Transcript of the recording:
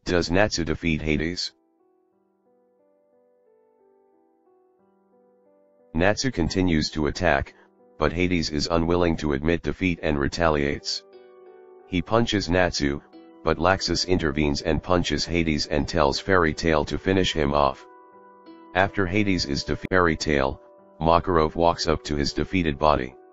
Does Natsu defeat Hades? Natsu continues to attack, but Hades is unwilling to admit defeat and retaliates. He punches Natsu, but Laxus intervenes and punches Hades and tells Fairy Tail to finish him off. After Hades is defeated, Fairy Tail, Makarov walks up to his defeated body.